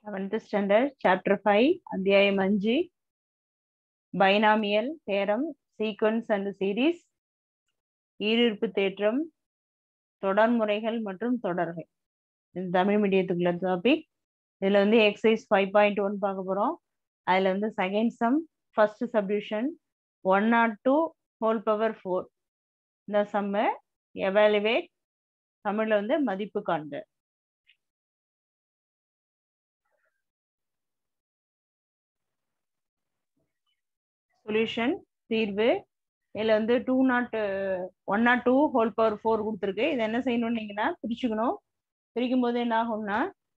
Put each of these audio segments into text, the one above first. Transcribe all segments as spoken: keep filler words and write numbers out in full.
seventh standard chapter five அத்தியாயம் அஞ்சு binomial theorem sequence and series ஈருறுப்பு தேற்றம் தொடர்முறைகள் மற்றும் தொடர்கள் இந்த தமிழ் மீடியத்துக்குள்ள டாபிக். இதுல வந்து எக்ஸசைஸ் ஃபைவ் பாயிண்ட் ஒன் பார்க்க போறோம். அதுல வந்து second sum first subdivision one not two whole power four. இந்த சம்ம எவாலுவேட் தமிழ்ல வந்து மதிப்பு காண்க. சொல்யூஷன் தீர்வு. இதுல வந்து two naught one not two whole power four கொடுத்துருக்கு. இது என்ன செய்யணும்னு நீங்கன்னா பிரிச்சுக்கணும். பிரிக்கும் போது என்ன ஆகும்னா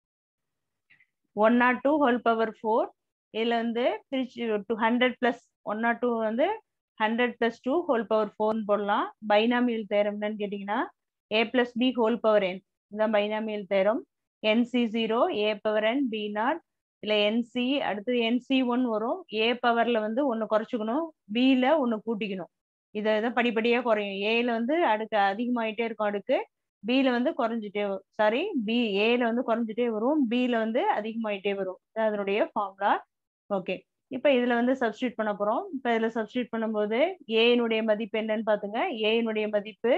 one not two whole power four இதுல வந்து பிரிச்சு two hundred plus one not two வந்து hundred plus two whole power ஃபோர்னு போடலாம். பைனாமியல் தேரம்னு கேட்டீங்கன்னா A plus B whole power N இதுதான் binomial theorem. N C zero A power N B nought இல்லை என்சி அடுத்து என்சி ஒன் வரும். ஏ பவர்ல வந்து ஒன்று குறைச்சிக்கணும், பியில் ஒன்று கூட்டிக்கணும். இதை இதை படிப்படியாக குறையும். ஏல வந்து அடுக்கு அதிகமாயிட்டே இருக்கும், அடுக்கு பியில் வந்து குறைஞ்சிட்டே வரும். சாரி பி ஏல வந்து குறைஞ்சிட்டே வரும், பியில் வந்து அதிகமாயிட்டே வரும். அதனுடைய ஃபார்முலா. ஓகே, இப்போ இதில் வந்து சப்ஸ்டியூட் பண்ண போகிறோம். இப்போ இதில் சப்ஸ்டியூட் பண்ணும்போது ஏனுடைய மதிப்பு என்னன்னு பார்த்துங்க. ஏனுடைய மதிப்பு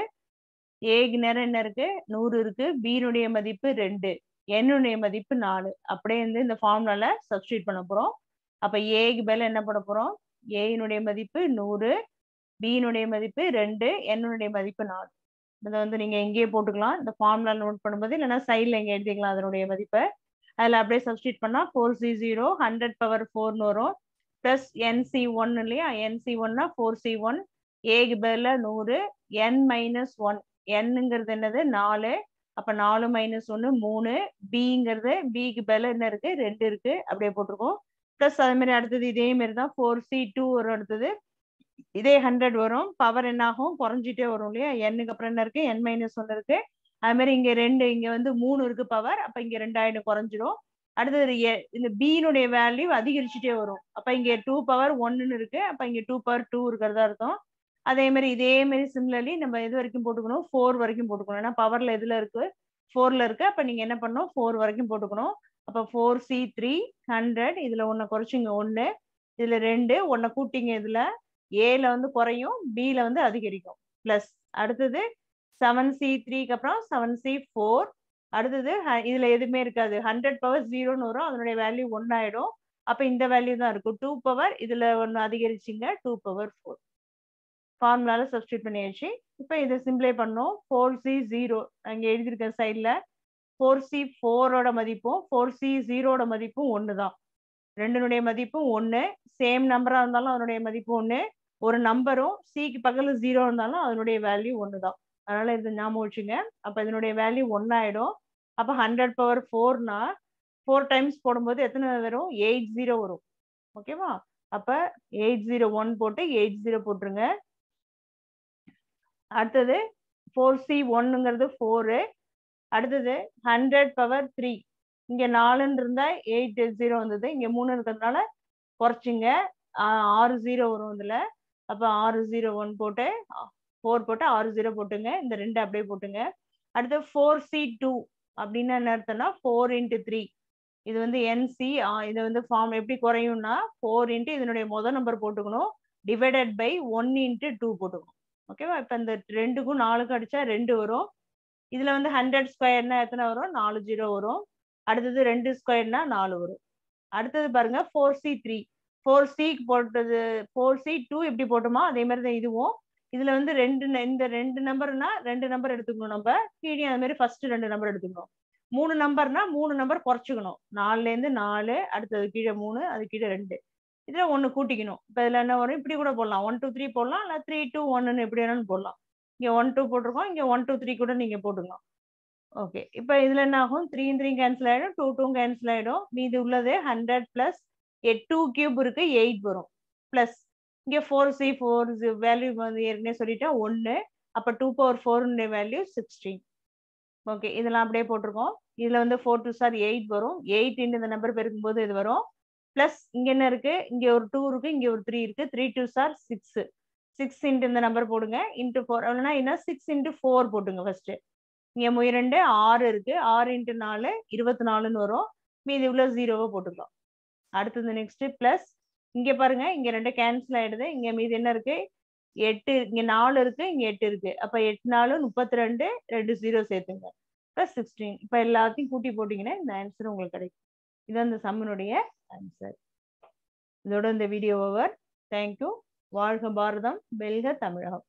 ஏக்கு நேரம் என்ன இருக்கு, நூறு இருக்கு. பியினுடைய மதிப்பு ரெண்டு, என்னுடைய மதிப்பு நாலு. அப்படியே வந்து இந்த ஃபார்முலால சப்ஸ்டியூட் பண்ண போறோம். அப்ப ஏக்கு பதில் என்ன பண்ண போறோம், ஏனுடைய மதிப்பு நூறு, பியினுடைய மதிப்பு ரெண்டு, என்னுடைய மதிப்பு நாலு. இதை வந்து நீங்க எங்கேயே போட்டுக்கலாம். இந்த ஃபார்முலா நோட் பண்ணும்போது இல்லைன்னா சைட்ல எங்க எழுதிக்கலாம் அதனுடைய மதிப்பை. அதுல அப்படியே சப்ஸ்டியூட் பண்ணா four C zero hundred power ஃபோர்னு வரும். பிளஸ் என்சி ஒன் இல்லையா, என்சி ஒன்னா ஃபோர் சி ஒன். ஏக்கு பதில நூறு, என் மைனஸ் ஒன், என்னங்கிறது என்னது நாலு. அப்ப நாலு மைனஸ் ஒன்னு மூணு. பிங்கிறது பிக்கு பதில என்ன இருக்கு, ரெண்டு இருக்கு. அப்படியே போட்டிருக்கோம். பிளஸ் அது மாதிரி அடுத்தது இதே மாதிரி தான் ஃபோர் சி டூ வரும். அடுத்தது இதே ஹண்ட்ரட் வரும். பவர் என்ன ஆகும், குறைஞ்சிட்டே வரும் இல்லையா. எண்ணுக்கு அப்புறம் என்ன இருக்கு, என் மைனஸ் ஒன்னு இருக்கு. அது மாதிரி இங்க ரெண்டு, இங்க வந்து மூணு இருக்கு பவர். அப்ப இங்க ரெண்டாயிரம் குறைஞ்சிரும். அடுத்தது இந்த பியினுடைய வேல்யூ அதிகரிச்சுட்டே வரும். அப்ப இங்க டூ பவர் ஒன்னு இருக்கு. அப்ப இங்க டூ பவர் டூ இருக்கிறதா இருக்கும். அதே மாதிரி இதே மாதிரி சிமிலர்லி நம்ம எது வரைக்கும் போட்டுக்கணும், ஃபோர் வரைக்கும் போட்டுக்கணும். ஏன்னா பவர்ல எதுல இருக்கு, ஃபோர்ல இருக்கு. அப்ப நீங்க என்ன பண்ணணும், ஃபோர் வரைக்கும் போட்டுக்கணும். அப்ப ஃபோர் சி த்ரீ ஹண்ட்ரட், இதுல ஒன்ன குறைச்சிங்க ஒன்னு, இதுல ரெண்டு, ஒன்ன கூட்டிங்க. இதுல ஏல வந்து குறையும், பில வந்து அதிகரிக்கும். பிளஸ் அடுத்தது செவன் சி த்ரீக்கு அப்புறம் செவன் சி ஃபோர். அடுத்தது இதுல எதுவுமே இருக்காது, ஹண்ட்ரட் பவர் ஜீரோன்னு வரும். அதனுடைய வேல்யூ ஒன்னு ஆயிடும். அப்ப இந்த வேல்யூ தான் இருக்கும், டூ பவர். இதுல ஒன்னு அதிகரிச்சிங்க, டூ பவர் ஃபோர். ஃபார்முலால சப்ஸ்டியூட் பண்ணியாச்சு. இப்போ இதை சிம்பிளை பண்ணோம். ஃபோர் சி ஜீரோ அங்கே எழுதியிருக்க சைடில் ஃபோர் சி ஃபோரோட மதிப்பும் ஃபோர் சி ஜீரோட மதிப்பும் ஒன்று தான். ரெண்டுனுடைய மதிப்பும் ஒன்று. சேம் நம்பராக இருந்தாலும் அதனுடைய மதிப்பு ஒன்று. ஒரு நம்பரும் சிக்கு பக்கத்தில் ஜீரோ இருந்தாலும் அதனுடைய வேல்யூ ஒன்று தான். அதனால இது ஞாபகம் வச்சுங்க. அப்போ இதனுடைய வேல்யூ ஒன்று ஆயிடும். அப்போ ஹண்ட்ரட் பவர் ஃபோர்னா ஃபோர் டைம்ஸ் போடும்போது எத்தனை வரும், எயிட் ஜீரோ வரும். ஓகேவா. அப்போ எயிட் ஜீரோ ஒன் போட்டு எயிட் ஜீரோ போட்டுருங்க. அடுத்தது ஃபோர் சி ஒன்னுங்கிறது ஃபோரு. அடுத்தது ஹண்ட்ரட் பவர் த்ரீ, இங்க நாலுன்னு இருந்தா எயிட் ஜீரோ வந்தது, இங்க மூணு இருக்கிறதுனால குறைச்சிங்க, ஆறு ஜீரோ வரும் இதுல. அப்ப ஆறு ஜீரோ ஒன் போட்டு ஃபோர் போட்டு ஆறு ஜீரோ போட்டுங்க. இந்த ரெண்டு அப்படியே போட்டுங்க. அடுத்து ஃபோர் சி டூ அப்படின்னு என்ன அர்த்தம்னா ஃபோர் இன்ட்டு த்ரீ. இது வந்து என்சி. இது வந்து ஃபார்ம் எப்படி குறையும்னா ஃபோர் இன்ட்டு இதனுடைய முதல் நம்பர் போட்டுக்கணும், divided by one into two போட்டுக்கணும். ஓகேவா. இப்போ இந்த ரெண்டுக்கும் நாலுக்கும் அடிச்சா ரெண்டு வரும். இதுல வந்து ஹண்ட்ரட் ஸ்கொயர்னா எத்தனை வரும், நாலு ஜீரோ வரும். அடுத்தது ரெண்டு ஸ்கொயர்னா நாலு வரும். அடுத்தது பாருங்க ஃபோர் சி த்ரீ. ஃபோர் சிக்கு போட்டது ஃபோர் சி டூ எப்படி போட்டோமோ அதே மாதிரி தான் இதுவும். இதுல வந்து ரெண்டு, இந்த ரெண்டு நம்பர்னா ரெண்டு நம்பர் எடுத்துக்கணும் நம்ம. கீழே அது மாதிரி ஃபர்ஸ்ட் ரெண்டு நம்பர் எடுத்துக்கணும். மூணு நம்பர்னா மூணு நம்பர் குறைச்சிக்கணும். நாலுல இருந்து நாலு, அடுத்தது கீழே மூணு, அது கீழே ரெண்டு. இதுல ஒண்ணு கூட்டிக்கணும். இப்ப இதுல என்ன வரும், இப்படி கூட போடலாம், ஒன் டூ த்ரீ போடலாம், இல்ல த்ரீ டூ ஒன்னு எப்படி வேணாலும் போடலாம். இங்க ஒன் டூ போட்டிருக்கோம், இங்க ஒன் டூ த்ரீ கூட நீங்க போட்டுக்கலாம். ஓகே, இப்ப இதுல என்ன ஆகும், த்ரீ த்ரீ கேன்சல் ஆயிடும், டூ டூ கேன்சல் ஆயிடும். மீது உள்ளது ஹண்ட்ரட் பிளஸ் டூ கியூப் இருக்கு, எயிட் வரும். பிளஸ் இங்க ஃபோர் சி ஃபோர் வேல்யூ வந்து ஏற்கனவே சொல்லிட்டேன் ஒன்னு. அப்ப two power four value sixteen. Okay, இதெல்லாம் அப்படியே போட்டிருக்கோம். இதுல வந்து ஃபோர் டூ சார் எயிட் வரும். எயிட் இந்த நம்பர் பெருக்கும் போது இது வரும். பிளஸ் இங்க என்ன இருக்கு, இங்க ஒரு டூ இருக்கு, இங்க ஒரு த்ரீ இருக்கு. த்ரீ டூ சார் சிக்ஸ். சிக்ஸ் இன்ட்டு இந்த நம்பர் போடுங்க, இன்ட்டு ஃபோர். அப்படின்னா என்ன, சிக்ஸ் இன்ட்டு ஃபோர் போட்டுங்க ஃபர்ஸ்ட். இங்க இரண்டு ஆறு இருக்கு, ஆறு இன்ட்டு நாலு இருபத்தி நாலுன்னு வரும். மீதி உள்ள ஜீரோவை போட்டுக்கலாம். அடுத்தது நெக்ஸ்ட் பிளஸ் இங்க பாருங்க, இங்க ரெண்டு கேன்சல் ஆயிடுது. இங்க மீதி என்ன இருக்கு, எட்டு, இங்க நாலு இருக்கு, இங்க எட்டு இருக்கு. அப்ப எட்டு நாலு முப்பத்தி ரெண்டு, ரெண்டு ஜீரோ சேர்த்துங்க பிளஸ் சிக்ஸ்டீன். இப்ப எல்லாத்தையும் கூட்டி போட்டீங்கன்னா இந்த ஆன்சர் உங்களுக்கு கிடைக்கும். இதுதான் இந்த சம்மனுடைய ஆன்சர். இதோட இந்த வீடியோ ஓவர். தேங்க்யூ. வாழ்க பாரதம், வெல்க தமிழகம்.